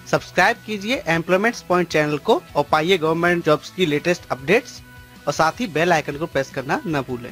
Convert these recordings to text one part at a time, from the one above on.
Subscribe कीजिए employments point channel को और पाइए गवर्नमेंट जॉब्स की लेटेस्ट अपडेट्स और साथ ही बेल आइकन को प्रेस करना न भूलें।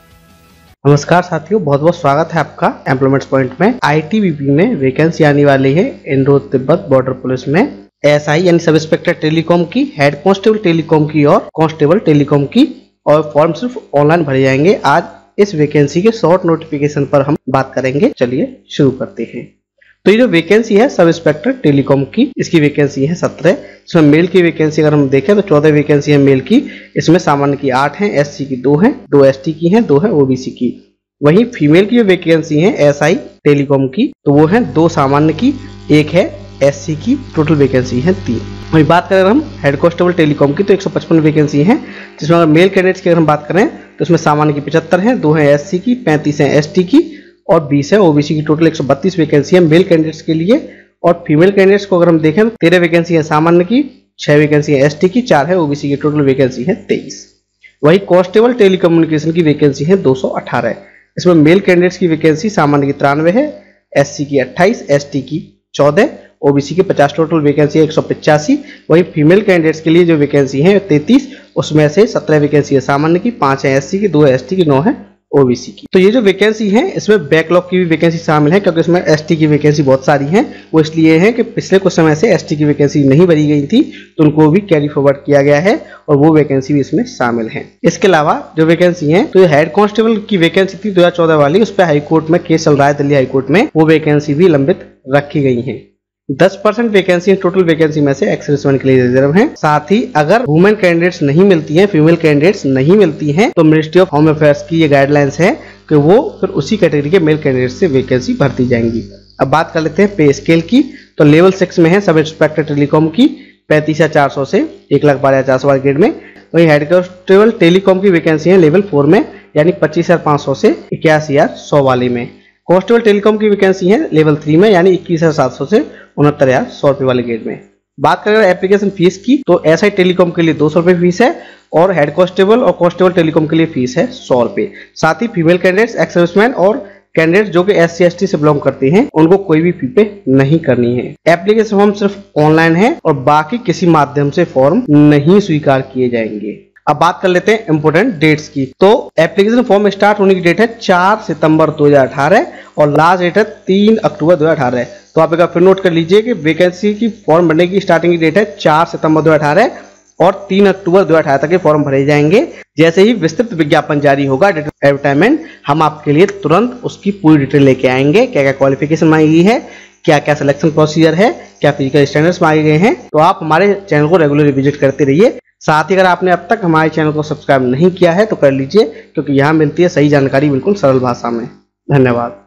नमस्कार साथियों, बहुत बहुत स्वागत है आपका एम्प्लॉयमेंट्स पॉइंट में। ITBP में वैकेंसी आने वाली है इंडो तिब्बत बॉर्डर पुलिस में। SI यानी सब इंस्पेक्टर टेलीकॉम की, हेड कांस्टेबल टेलीकॉम की और कांस्टेबल टेलीकॉम की, और फॉर्म सिर्फ ऑनलाइन भरे जाएंगे। आज इस वैकेंसी के शॉर्ट नोटिफिकेशन पर हम बात करेंगे। चलिए शुरू करते हैं। तो ये जो वैकेंसी है सब इंस्पेक्टर टेलीकॉम की, इसकी वैकेंसी है 17। इसमें मेल की वैकेंसी अगर हम देखें तो 14 वैकेंसी है मेल की। इसमें सामान्य की 8 हैं, SC की 2 हैं, 2 ST की हैं, 2 है OBC की। वहीं फीमेल की जो वैकेंसी है SI टेलीकॉम की, तो वो है 2 सामान्य की, 1 है SC की। टोटल वैकेंसी है 3। वही बात करें हम हेड कांस्टेबल टेलीकॉम की, तो 155 वैकेंसी है, जिसमें अगर मेल कैंडिडेट्स की अगर हम बात करें तो इसमें सामान्य की 75 है, 2 है SC की, 35 है ST की और 20 है OBC की। टोटल 132 वैकेंसी है मेल कैंडिडेट्स के लिए। और फीमेल कैंडिडेट्स को अगर हम देखें तो 13 वैकेंसी है सामान्य की, 6 वैकेंसी है ST की, 4 है OBC की। टोटल वैकेंसी है 23। वही कांस्टेबल टेलीकम्युनिकेशन की वैकेंसी है 218। इसमें मेल कैंडिडेट्स की वैकेंसी सामान्य की 93 है, SC की 28, ST की 14, OBC की 50। टोटल वैकेंसी है 185। वही फीमेल कैंडिडेट्स के लिए जो वैकेंसी है 33, उसमें से 17 वैकेंसी है सामान्य की, 5 है SC की, 2 है ST की, 9 है OBC की। तो ये जो वैकेंसी है इसमें बैकलॉग की भी वैकेंसी शामिल है, क्योंकि इसमें ST की वैकेंसी बहुत सारी है। वो इसलिए है कि पिछले कुछ समय से ST की वैकेंसी नहीं भरी गई थी, तो उनको भी कैरी फॉरवर्ड किया गया है और वो वैकेंसी भी इसमें शामिल है। इसके अलावा जो वैकेंसी है, तो ये हेड कांस्टेबल की वैकेंसी थी 2014 वाली, उस पर हाईकोर्ट में केस चल रहा है, दिल्ली हाईकोर्ट में। वो वैकेंसी भी लंबित रखी गई है। 10% वैकेंसी टोटल वैकेंसी में से एक्स सर्विसमैन के लिए रिजर्व है। साथ ही अगर वुमेन कैंडिडेट्स नहीं मिलती हैं, फीमेल कैंडिडेट्स नहीं मिलती हैं, तो मिनिस्ट्री ऑफ होम अफेयर्स की ये गाइडलाइंस है कि वो फिर उसी कैटेगरी के मेल कैंडिडेट से वैकेंसी भरती जाएंगी। अब बात कर लेते हैं पे स्केल की। तो लेवल 6 में है सब इंस्पेक्टर टेलीकॉम की 35,400 से 1,12,400 ग्रेड में। वही हेड कांस्टेबल टेलीकॉम की वैकेंसी है लेवल 4 में, यानी 25,500 से 81,100 वाले में। कांस्टेबल टेलीकॉम की वैकेंसी है लेवल 3 में, यानी 21,700 से 69,100 रुपए वाले ग्रेड में। बात करें एप्लीकेशन फीस की, तो SI टेलीकॉम के लिए 200 रुपए फीस है और हेड कांस्टेबल और कांस्टेबल टेलीकॉम के लिए फीस है 100 रुपए। साथ ही फीमेल कैंडिडेट्स, एक्स सर्विसमैन और कैंडिडेट जो कि SC ST से बिलोंग करते हैं, उनको कोई भी फी पे नहीं करनी है। एप्लीकेशन फॉर्म सिर्फ ऑनलाइन है और बाकी किसी माध्यम से फॉर्म नहीं स्वीकार किए जाएंगे। अब बात कर लेते हैं इंपोर्टेंट डेट्स की। तो एप्लीकेशन फॉर्म स्टार्ट होने की डेट है 4 सितंबर 2018 और लास्ट डेट है 3 अक्टूबर 2018। तो आप एक बार फिर नोट कर लीजिए कि वैकेंसी की फॉर्म भरने की स्टार्टिंग की डेट है 4 सितंबर 2018 और 3 अक्टूबर 2018 तक के फॉर्म भरे जाएंगे। जैसे ही विस्तृत विज्ञापन जारी होगा, एडवर्टाइजमेंट, हम आपके लिए तुरंत उसकी पूरी डिटेल लेके आएंगे। क्या क्या क्वालिफिकेशन मांगी गई है, क्या क्या सिलेक्शन प्रोसीजर है, क्या फिजिकल स्टैंडर्ड्स मांगे गए हैं। तो आप हमारे चैनल को रेगुलरली विजिट करते रहिए। साथ ही अगर आपने अब तक हमारे चैनल को सब्सक्राइब नहीं किया है तो कर लीजिए, क्योंकि यहाँ मिलती है सही जानकारी बिल्कुल सरल भाषा में। धन्यवाद।